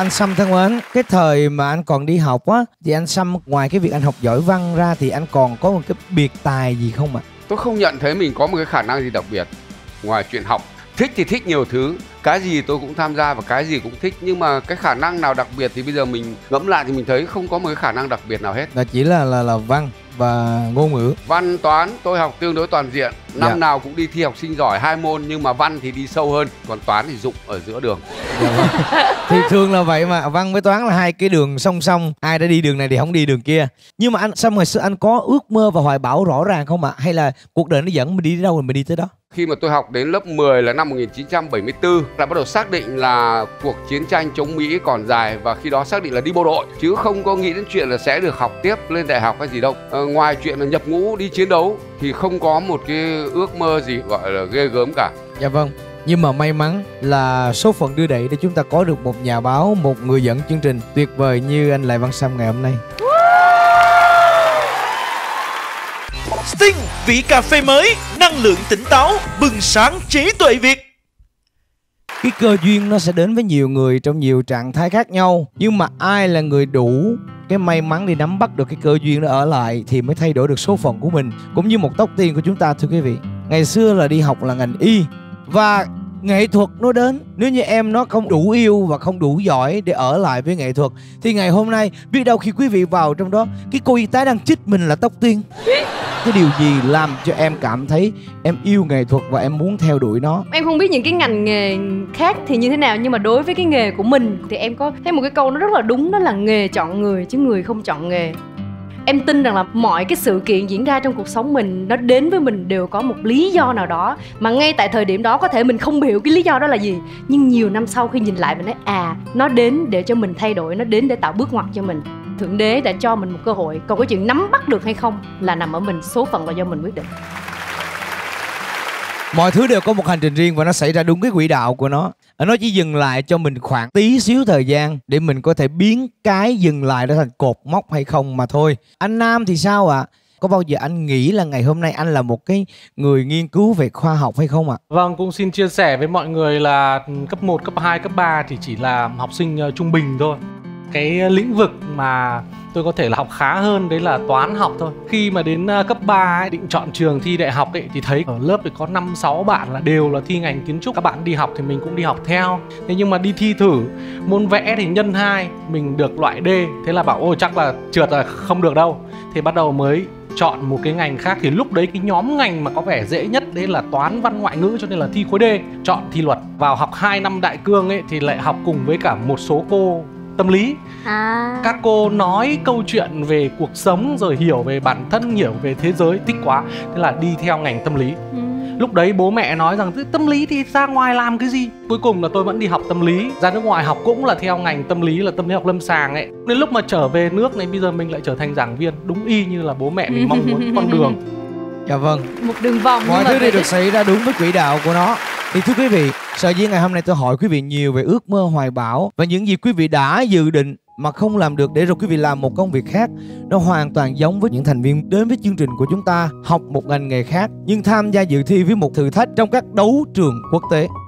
Anh Sâm thân mến, cái thời mà anh còn đi học á thì anh Sâm ngoài cái việc anh học giỏi văn ra thì anh còn có một cái biệt tài gì không ạ? Tôi không nhận thấy mình có một cái khả năng gì đặc biệt ngoài chuyện học. Thích thì thích nhiều thứ, cái gì tôi cũng tham gia và cái gì cũng thích. Nhưng mà cái khả năng nào đặc biệt thì bây giờ mình ngẫm lại thì mình thấy không có một cái khả năng đặc biệt nào hết. Là chỉ là văn và ngôn ngữ. Văn toán tôi học tương đối toàn diện. Năm nào cũng đi thi học sinh giỏi 2 môn, nhưng mà văn thì đi sâu hơn, còn toán thì rụng ở giữa đường. Thì thường là vậy mà, văn với toán là hai cái đường song song, ai đã đi đường này thì không đi đường kia. Nhưng mà anh Sâm hồi xưa anh có ước mơ và hoài bão rõ ràng không ạ? Hay là cuộc đời nó dẫn mình đi đến đâu rồi mình đi tới đó? Khi mà tôi học đến lớp 10 là năm 1974 là bắt đầu xác định là cuộc chiến tranh chống Mỹ còn dài, và khi đó xác định là đi bộ đội, chứ không có nghĩ đến chuyện là sẽ được học tiếp lên đại học hay gì đâu. Ngoài chuyện là nhập ngũ đi chiến đấu thì không có một cái ước mơ gì gọi là ghê gớm cả. Dạ vâng. Nhưng mà may mắn là số phận đưa đẩy để chúng ta có được một nhà báo, một người dẫn chương trình tuyệt vời như anh Lại Văn Sâm ngày hôm nay. Sting, vị cà phê mới, năng lượng tỉnh táo, bừng sáng trí tuệ Việt. Cái cơ duyên nó sẽ đến với nhiều người trong nhiều trạng thái khác nhau. Nhưng mà ai là người đủ cái may mắn để nắm bắt được cái cơ duyên đó ở lại thì mới thay đổi được số phận của mình. Cũng như một tóc tiên của chúng ta thưa quý vị. Ngày xưa là đi học là ngành y, và nghệ thuật nó đến. Nếu như em nó không đủ yêu và không đủ giỏi để ở lại với nghệ thuật thì ngày hôm nay biết đâu khi quý vị vào trong đó, cái cô y tá đang chích mình là tóc tiên. Cái điều gì làm cho em cảm thấy em yêu nghệ thuật và em muốn theo đuổi nó? Em không biết những cái ngành nghề khác thì như thế nào, nhưng mà đối với cái nghề của mình thì em có thấy một cái câu nó rất là đúng, đó là nghề chọn người chứ người không chọn nghề. Em tin rằng là mọi cái sự kiện diễn ra trong cuộc sống mình, nó đến với mình đều có một lý do nào đó, mà ngay tại thời điểm đó có thể mình không hiểu cái lý do đó là gì, nhưng nhiều năm sau khi nhìn lại mình nói nó đến để cho mình thay đổi, nó đến để tạo bước ngoặt cho mình. Thượng đế đã cho mình một cơ hội, còn cái chuyện nắm bắt được hay không là nằm ở mình, số phận là do mình quyết định. Mọi thứ đều có một hành trình riêng và nó xảy ra đúng cái quỹ đạo của nó. Nó chỉ dừng lại cho mình khoảng tí xíu thời gian để mình có thể biến cái dừng lại đó thành cột mốc hay không mà thôi. Anh Nam thì sao ạ? Có bao giờ anh nghĩ là ngày hôm nay anh là một cái người nghiên cứu về khoa học hay không ạ? Vâng, cũng xin chia sẻ với mọi người là cấp 1, cấp 2, cấp 3 thì chỉ là học sinh trung bình thôi. Cái lĩnh vực mà tôi có thể là học khá hơn đấy là toán học thôi. Khi mà đến cấp 3 ấy, định chọn trường thi đại học ấy, thì thấy ở lớp thì có 5-6 bạn là đều là thi ngành kiến trúc. Các bạn đi học thì mình cũng đi học theo. Thế nhưng mà đi thi thử môn vẽ thì nhân 2, mình được loại D. Thế là bảo ôi chắc là trượt là không được đâu. Thì bắt đầu mới chọn một cái ngành khác. Thì lúc đấy cái nhóm ngành mà có vẻ dễ nhất đấy là toán, văn, ngoại ngữ, cho nên là thi khối D. Chọn thi luật. Vào học 2 năm đại cương ấy thì lại học cùng với cả một số cô tâm lý. Các cô nói câu chuyện về cuộc sống, rồi hiểu về bản thân, hiểu về thế giới, thích quá. Thế là đi theo ngành tâm lý. Lúc đấy bố mẹ nói rằng tâm lý thì ra ngoài làm cái gì. Cuối cùng là tôi vẫn đi học tâm lý. Ra nước ngoài học cũng là theo ngành tâm lý, là tâm lý học lâm sàng ấy. Đến lúc mà trở về nước này, bây giờ mình lại trở thành giảng viên. Đúng y như là bố mẹ mình mong muốn, con đường. Dạ vâng, một đường vòng. Mọi thứ đều được xảy ra đúng với quỹ đạo của nó. Thì thưa quý vị, sở dĩ ngày hôm nay tôi hỏi quý vị nhiều về ước mơ hoài bão và những gì quý vị đã dự định mà không làm được để rồi quý vị làm một công việc khác. Nó hoàn toàn giống với những thành viên đến với chương trình của chúng ta, học một ngành nghề khác nhưng tham gia dự thi với một thử thách trong các đấu trường quốc tế.